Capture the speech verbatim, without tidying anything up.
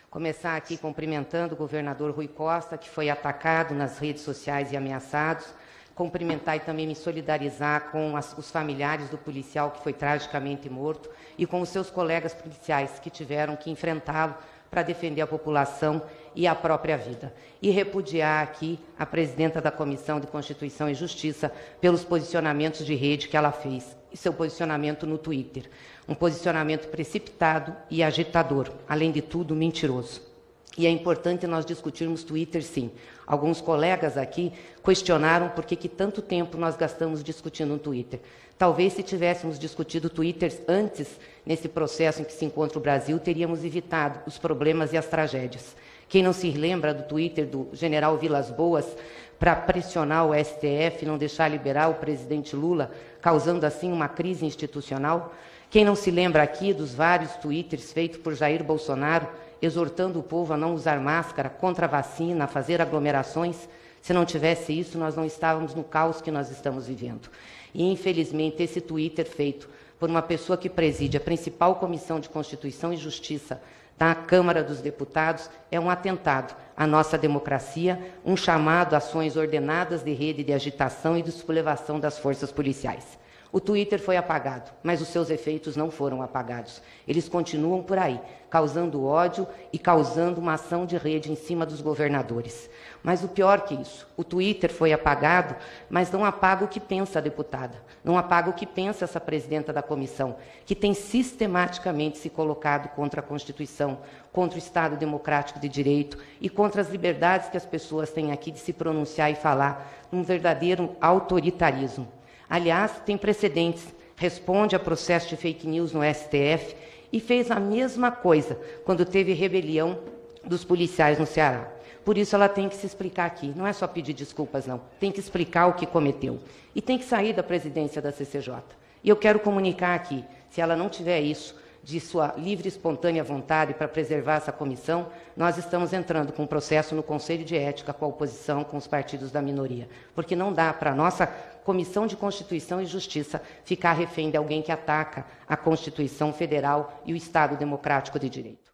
Começar aqui cumprimentando o governador Rui Costa, que foi atacado nas redes sociais e ameaçado. Cumprimentar e também me solidarizar com as, os familiares do policial que foi tragicamente morto e com os seus colegas policiais que tiveram que enfrentá-lo para defender a população e a própria vida. E repudiar aqui a presidenta da Comissão de Constituição e Justiça pelos posicionamentos de rede que ela fez e seu posicionamento no Twitter. Um posicionamento precipitado e agitador, além de tudo, mentiroso. E é importante nós discutirmos Twitter, sim. Alguns colegas aqui questionaram por que, que tanto tempo nós gastamos discutindo no Twitter. Talvez, se tivéssemos discutido Twitter antes, nesse processo em que se encontra o Brasil, teríamos evitado os problemas e as tragédias. Quem não se lembra do Twitter do general Vilas Boas para pressionar o S T F, não deixar liberar o presidente Lula, causando assim uma crise institucional? Quem não se lembra aqui dos vários twitters feitos por Jair Bolsonaro, exortando o povo a não usar máscara, contra a vacina, a fazer aglomerações? Se não tivesse isso, nós não estávamos no caos que nós estamos vivendo. E, infelizmente, esse Twitter feito por uma pessoa que preside a principal Comissão de Constituição e Justiça da Câmara dos Deputados é um atentado à nossa democracia, um chamado a ações ordenadas de rede de agitação e de sublevação das forças policiais. O Twitter foi apagado, mas os seus efeitos não foram apagados. Eles continuam por aí, causando ódio e causando uma ação de rede em cima dos governadores. Mas o pior que isso, o Twitter foi apagado, mas não apaga o que pensa a deputada, não apaga o que pensa essa presidenta da comissão, que tem sistematicamente se colocado contra a Constituição, contra o Estado Democrático de Direito e contra as liberdades que as pessoas têm aqui de se pronunciar e falar, um verdadeiro autoritarismo. Aliás, tem precedentes, responde a processo de fake news no S T F e fez a mesma coisa quando teve rebelião dos policiais no Ceará. Por isso ela tem que se explicar aqui, não é só pedir desculpas não, tem que explicar o que cometeu. E tem que sair da presidência da C C J. E eu quero comunicar aqui, se ela não tiver isso, de sua livre e espontânea vontade para preservar essa comissão, nós estamos entrando com um processo no Conselho de Ética com a oposição, com os partidos da minoria. Porque não dá para a nossa Comissão de Constituição e Justiça ficar refém de alguém que ataca a Constituição Federal e o Estado Democrático de Direito.